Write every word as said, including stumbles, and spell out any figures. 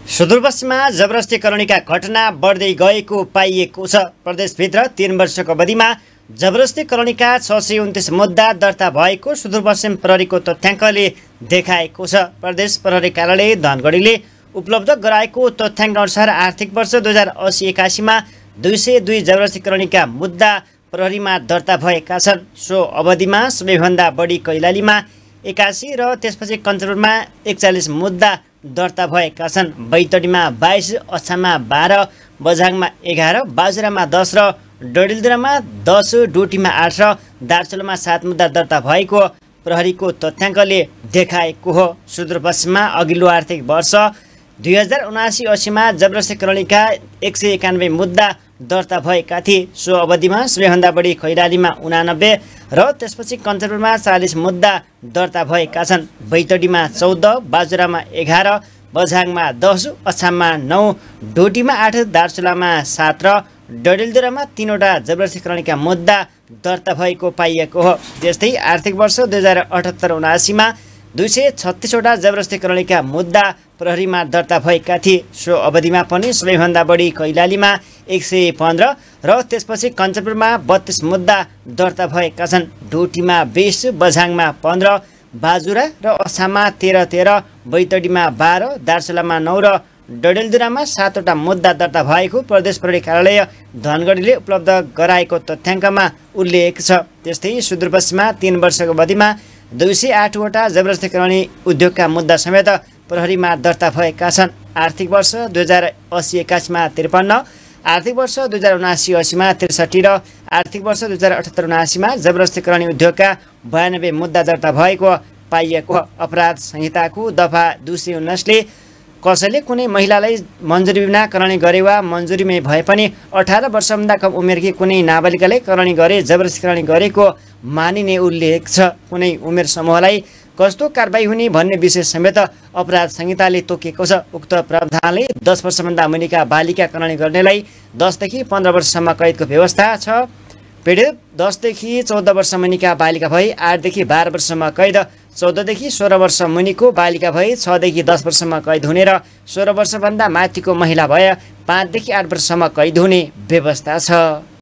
सुदूरपश्चिममा जबरजस्ती करनीका घटना बढ्दै गएको पाइएको छ। प्रदेशभित्र तीन वर्षको अवधिमा जबरजस्ती करनीका छ सय उन्तिस मुद्दा दर्ता भएको सुदूरपश्चिम प्रहरीको तथ्याङ्कले देखाएको छ। प्रदेश प्रहरी कार्यालय धनगढीले उपलब्ध गराएको तथ्याङ्क अनुसार आर्थिक वर्ष दुई हजार असी एकासीमा दुई सय दुई जबरजस्ती करनीका मुद्दा प्रहरीमा दर्ता भएका छन्। सो अवधिमा सबैभन्दा बढी कैलालीमा एकासी र त्यसपछि कञ्चनपुरमा एकचालिस मुद्दा दर्ता भएका छन्। बैतडीमा बाइस, अछाममा बाह्र, बझाङमा एघार, बाजुरामा दस र डडेलधुरामा दस, डोटीमा आठ र दार्चुलामा सात मुद्दा दर्ता भएको प्रहरीको तथ्याङ्कले देखाएको हो। सुदूरपश्चिममा अघिल्लो आर्थिक वर्ष दुई हजार उनासी असीमा जबरजस्ती करनीका एक सय एकानब्बे मुद्दा दर्ता भएका थिए। सो अवधिमा सबैभन्दा बढी खैरालीमा उनानब्बे र त्यसपछि कञ्चनपुरमा चालिस मुद्दा दर्ता भएका छन्। बैतडीमा चौध, बाजुरामा एघार, बझाङमा दस, अछाममा नौ, डोटीमा आठ, दार्चुलामा सात र डडेलधुरामा तीनवटा जबरजस्ती करनीका मुद्दा दर्ता भएको पाइएको हो। त्यस्तै आर्थिक वर्ष दुई हजार अठहत्तर उनासीमा दुई सय छत्तिसवटा जबरजस्ती करनीका मुद्दा प्रहरीमा दर्ता भएका थिए। सो अवधिमा पनि सबैभन्दा बढी कैलालीमा एक सय पन्ध्र र त्यसपछि कञ्चनपुरमा बत्तीस मुद्दा दर्ता भएका छन्। डोटीमा बिस, बझाङमा पन्ध्र, बाजुरा र अछाममा तेह्र तेह्र, बैतडीमा बाह्र, दार्चुलामा नौ र डडेलधुरामा सातवटा मुद्दा दर्ता भएको प्रदेश प्रहरी कार्यालय धनगढीले उपलब्ध गराएको तथ्याङ्कमा उल्लेख छ। त्यस्तै सुदूरपश्चिममा तीन वर्षको अवधिमा दुई सय आठवटा जबरजस्ती करनी उद्योगका मुद्दा समेत प्रहरीमा दर्ता भएका छन्। आर्थिक वर्ष दुई हजार असी एकासीमा त्रिपन्न, आर्थिक वर्ष दुई हजार उनासी असीमा त्रिसठी र आर्थिक वर्ष दुई हजार अठहत्तर उनासीमा जबरजस्ती करनी उद्योगका बयानब्बे मुद्दा दर्ता भएको पाइएको। अपराध संहिताको दफा दुई सय उन्नाइसले कसैले कुनै महिलालाई मन्जुरी बिना करनी गरे वा मन्जुरीमै भए पनि अठार वर्षभन्दा कम उमेरकी कुनै नाबालिकाले करनी गरे जबरजस्ती करनी गरेको मानिने उल्लेख छ। कुनै उमेर समूहलाई कस्तो कारबाही हुने भन्ने विषय समेत अपराध संहिताले तोकेको छ। उक्त प्रावधानले दस वर्षभन्दा मुनिका बालिका करनी गर्नेलाई दसदेखि पन्ध्र वर्षसम्म कैदको व्यवस्था छ। पीडित दसदेखि चौध वर्ष मुनिका बालिका भई आठदेखि बाह्र वर्षसम्म कैद, चौधदेखि सोह्र वर्ष मुनिको बालिका भई छदेखि दस वर्षसम्म कैद हुने र सोह्र वर्षभन्दा माथिको महिला भए पाँचदेखि आठ वर्षसम्म कैद हुने व्यवस्था छ।